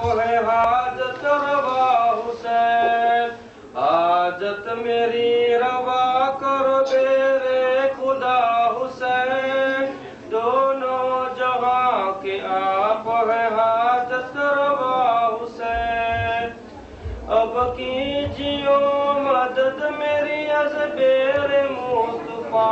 है हाजत रवा हुसैन, हाजत मेरी रवा करो तेरे खुदा हुसैन, दोनों जहां के आप है हाजत रवा हुसैन। अब कीजियो मदद मेरी अज़बेर मुस्तफा,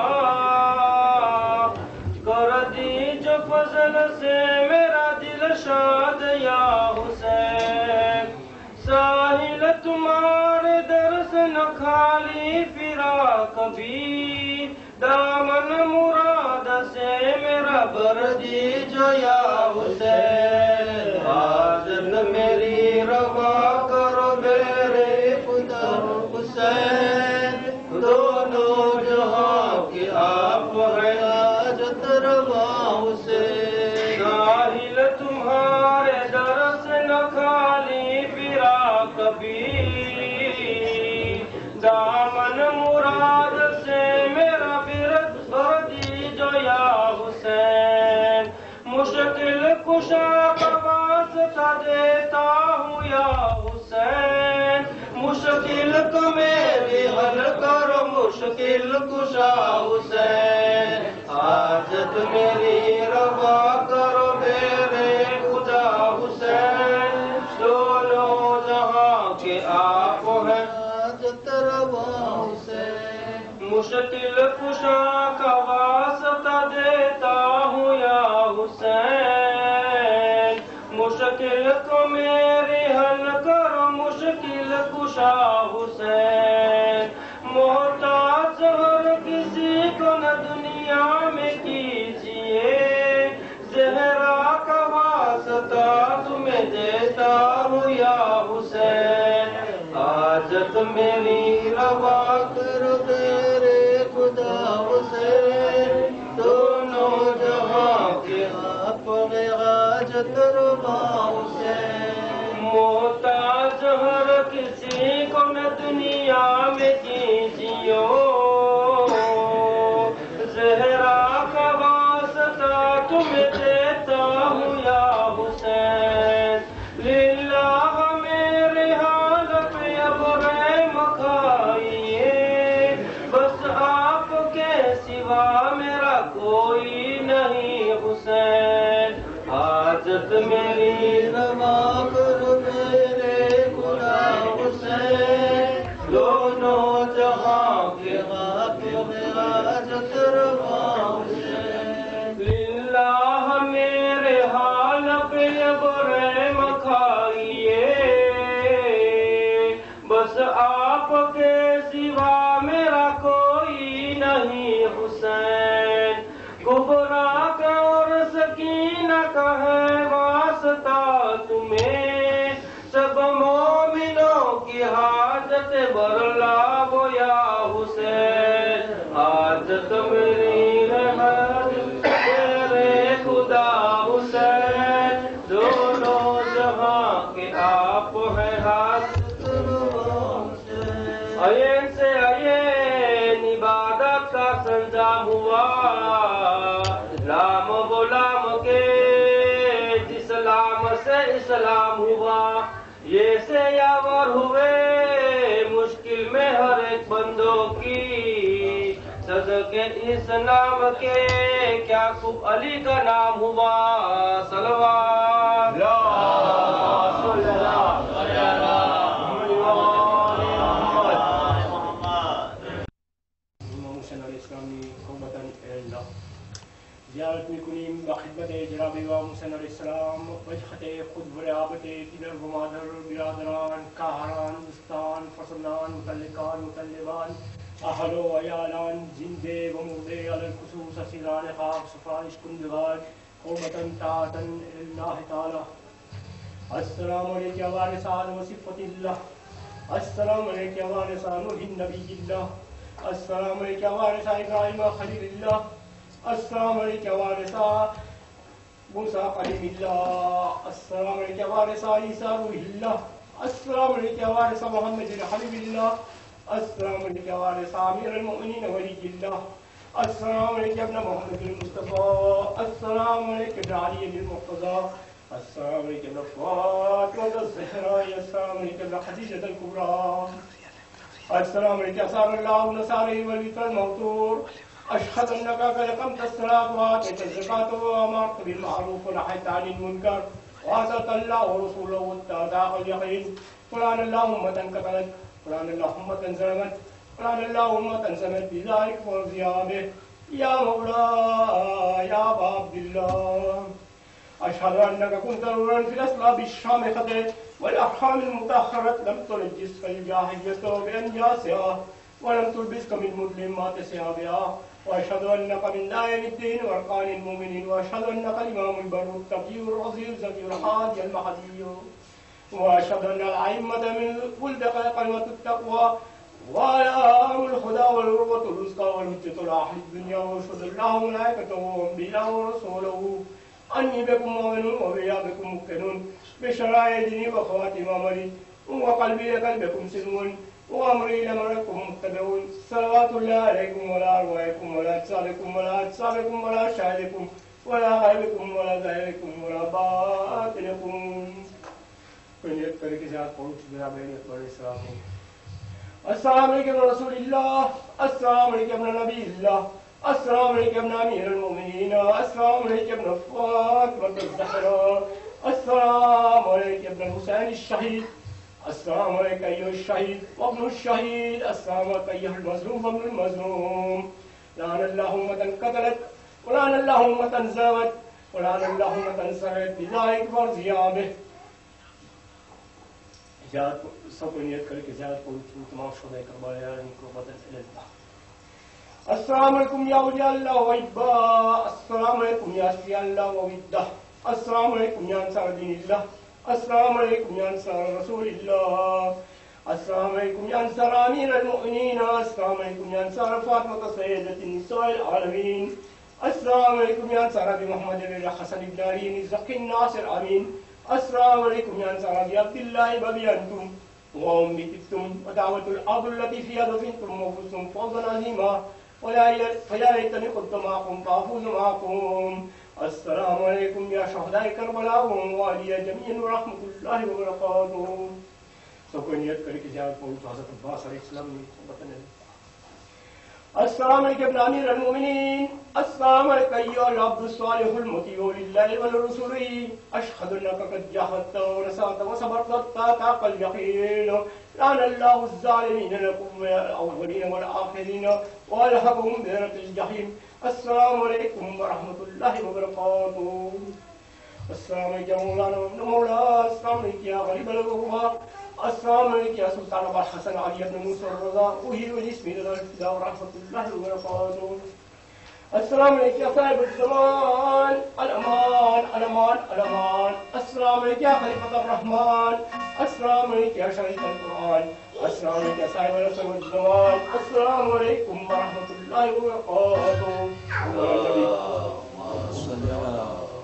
कर दीजो फजल से मेरा दिल शाद या हुसैन। साहिल तुम्हारे दर से न खाली फिरा कभी, दामन मुराद से मेरा भर दीजो या हुसैन। हाजत मेरी रवा करो मेरे खुदा हुसैन, दोनों जहां के आप है हाजत रवा हुसैन। साहिल तुम्हारे दर से न खाली फिरा कभी, दामन मुराद से मेरा बिरद भर दीजो या हुसैन। मुश्किल कुशा का वास्ता देता हूँ या हुसैन, मुश्किल को मेरी हल करो मुश्किल कुशा हुसैन। हाजत मेरी रवा करो मेरे खुदा हुसैन, दोनों जहां के आप हैं हाजत रवा हुसैन। मुश्किल कुशा का वास्ता देता हूँ या हुसैन, मुश्किल को मेरी हल करो मुश्किल कुशा हुसैन। मोहताज हर किसी को न दुनिया में कीजिए, ज़हरा का वास्ता तुम्हें देता हूँ या हुसैन। हाजत मेरी रवा करो तेरे खुदा हुसैन, दोनों जहां के आप में हाजत रवा हुसैन। मोहताज हर किसी को न दुनिया में कीजियो, ज़हरा का वास्ता तुम्हें देता हूँ या हुसैन। लिल्लाह मेरे हाल पे अब रहम खाइए, बस आपके सिवा मेरा कोई नहीं हुसैन। हाजत मेरी रवा करो मेरे खुदा हुसैन, दोनों जहां के आप में हाजत रवा हुसैन। लिल्लाह मेरे हाल पे अब रहम खाइए, बस आपके सिवा मेरा कोई नहीं हुसैन। कुबरा का और सकीना का है वास्ता तुम्हें, सब मोमिनों की हाजत बरलावो या हुसैन। हाजत मेरी रहमत मेरे खुदा हुसैन, दोनों जहां के आप है हाजत रवा हुसैन। अयन से अयन इबादत का संजाम हुआ, लाम गुलाम के जिसलाम से इस्लाम हुआ। ये से यावर हुए मुश्किल में हर एक बंदों की, सदके इस नाम के क्या खूब अली का नाम हुआ। सलवात زيارة میکنیم با خدمت جناب امام حسین علیه السلام وجهت خود و رعابت دیگر و مادر برادران کاهران دوستان فرزندان متعلقان مطلبان اهل و عیالان زنده و مرده علی الخصوص اسیران خاک سفارش کنندگان قربتا طاعتا لله تعالی. السلام علیکم یا وارثان وصفت الله، السلام علیکم یا وارثان نوح نبی الله، السلام علیکم یا وارثان ابراہیم خلیل الله، السلام علیکم وارثا موسیٰ قلیم اللہ، السلام علیکم وارثا عیسیٰ روح اللہ، السلام علیکم وارثا محمد حبیب اللہ، السلام علیکم وارثا امیر المؤمنین ولی اللہ، السلام علیکم ابن محمد المصطفى، السلام علیکم ابن علی المرتضى، السلام عليك ابن فاطمة الزهراء. السلام عليك ابن خديجة الكبرى. السلام عليك أسار الله نصاري والوتر الموتور. أشهد أنك قد أقمت الصلاة وآتيت الزكاة وأمرت بالمعروف ونهيت عن المنكر وآتاك الله ورسوله والتعداء اليقين. فلان اللهم تنكتلت فلان اللهم تنزلت فلان اللهم تنزلت بذلك فرضيا به يا مولاي يا أبا عبد الله. أشهد أنك كنت نورا في الأسلاب الشامخة والأرحام المتأخرة لم تنجسك الجاهلية بأنجاسها ولم تلبسك من مظلمات ثيابها. وأشهد أنك من دائم الدين وأركان المؤمنين. وأشهد أنك الإمام البر التقي الرزي الزكي الحادي المهدي. وأشهد أن الأئمة من ولد قلمة التقوى وأعلام الهدى والعروة الوثقى والحجة الأحد الدنيا. وأشهد الله ملائكته وأنبياءه ورسوله أني بكم مؤمن وبيا بكم مؤمن بشرائع ديني وخواتم أمري وقلبي لقلبكم سلم وأمري لأمركم متبعون. صلوات الله عليكم ولا أرواحكم ولا أجسادكم ولا أجسامكم ولا شاهدكم ولا غيبكم ولا ظاهركم ولا باطنكم. كنيت करके साथ पहुंच मेरा बेटे बड़े सलाम. अस्सलाम वालेकुम रसूल अल्लाह. अस्सलाम वालेकुम नबी अल्लाह. अस्सलाम वालेकुम अमीर المؤمنين. अस्सलाम वालेकुम फातिमा الزهراء. अस्सलाम वालेकुम الحسين الشهيد. السلام عليك أيها الشهيد وابن الشهيد. السلام عليك أيها المظلوم وابن المظلوم. لعن الله أمة قتلت ولعن الله أمة زاوت ولعن الله أمة سرت بذلك فرضيا به. सबको नियत करके ज़ियारत को तमाम शुहदाए करबला को बदल इल्लाह. अस्सलाम वालेकुम या औलिया अल्लाह व इब्बा. अस्सलाम वालेकुम या अस्लिया अल्लाह व विद्दा. अस्सलाम वालेकुम या अंसार दीनिल्लाह. अस्सलाम वालेकुम या अंसार रसूलिल्लाह. अस्सलाम वालेकुम या अंसार अमीर المؤمنين. अस्सलाम वालेकुम या अंसार फातिमा सय्यदत النساء العالمين. अस्सलाम वालेकुम या अंसार अबी मोहम्मद बिन हसन इब्न अली ज़की नासिर अमीन. अस्सलाम वालेकुम या अंसार अबी अब्दुल्लाह बबी अंतुम وأمي تبتم ودعوة الأرض التي فيها دفنتم وفزتم فوزا عظيما فيا ليتني كنت معكم فأفوز معكم. السلام عليكم يا شهداء كربلاء وأولياء جميعا ورحمة الله وبركاته. सबको नियत करके ज़ियारत पहुंच हज़रत अब्बास अलैहिस्सलाम ने वतन. अस्सलाम वालेकुम या अमीर المؤمنين. अस्सलाम वालेकुम या अब्द الصالح المطيع لله ولرسوله. أشهد أنك قد جاهدت ونصرت وصبرت حتى اليقين. لعن الله الظالمين لكم الأولين والآخرين وألحقهم بنار الجحيم. السلام عليكم ورحمة الله وبركاته. السلام عليكم مولانا وابن مولا. السلام عليكم يا غريب الغرباء. السلام عليكم يا سلطان أبا الحسن علي بن موسى الرضا. أهيل الاسم إلى الفداء ورحمة الله وبركاته. السلام عليكم يا صاحب الزمان. الأمان الأمان الأمان. السلام عليكم يا خليفة الرحمن. السلام عليكم يا شريك القرآن. السلام عليكم يا صاحب العصر والزمان. السلام عليكم ورحمة الله وبركاته. اللهم صل على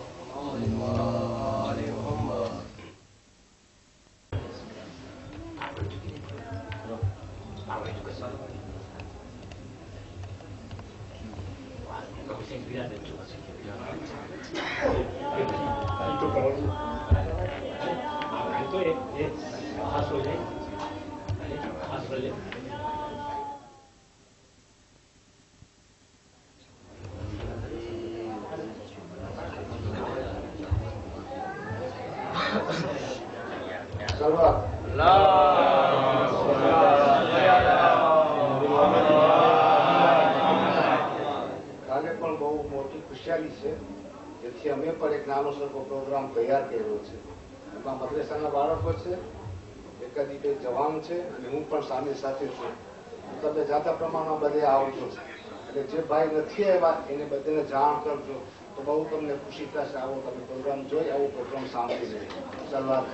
અમે પણ એક નાનો સરખો પ્રોગ્રામ તૈયાર કર્યો છે. એમાં મદ્રેસાના બાળકો છે, એકાદી બે જવાન છે અને હું પણ સામે સાથે છું. તમે જાતા પ્રમાણમાં બધે આવજો અને જે ભાઈ નથી આવ્યા એને બધાને જાણ કરજો તો બહુ તમને ખુશી થશે. આવો તમે પ્રોગ્રામ જોઈ આવો પ્રોગ્રામ સાંભળી લે. સલામ.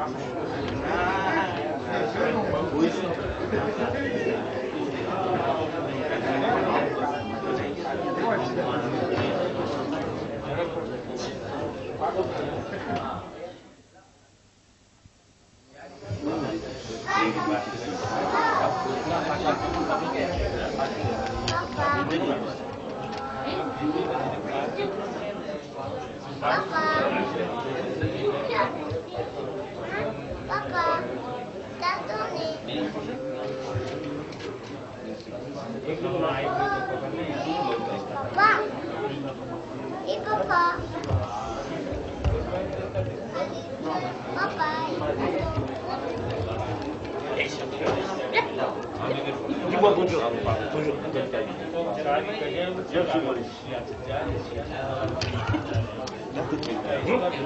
Dis-moi bonjour. Bonjour.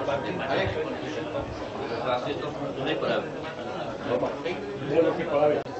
Gracias, no hay palabras. Bueno, qué palabra.